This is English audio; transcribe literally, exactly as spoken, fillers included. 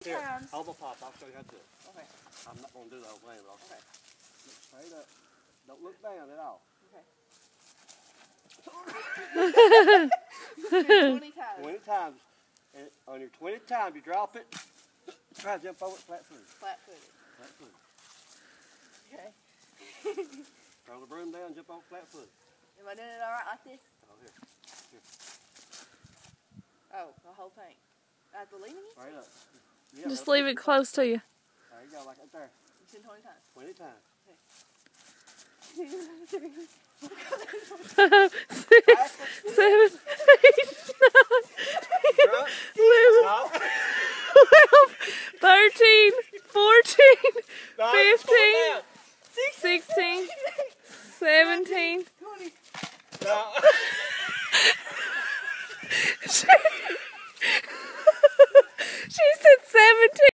Here, times. hold my pop. I'll show you how to do it. Okay. I'm not going to do the whole thing, but I'll Okay. look straight up. Don't look down at all. Okay. twenty times. twenty times. And on your twentieth time, you drop it. Try to jump over it flat footed. Flat footed. Flat footed. Okay. Throw the broom down, jump over flat footed. Am I doing it all right like this? Oh, here. Here. Oh, the whole thing. I have to lean it? Right up. Yeah, Just right leave it close to you. There you go, like right there. You said twenty times. twenty times. Six, seven, eight, nine, eleven, twelve, thirteen, fourteen, fifteen, sixteen, seventeen. No. She said seventeen.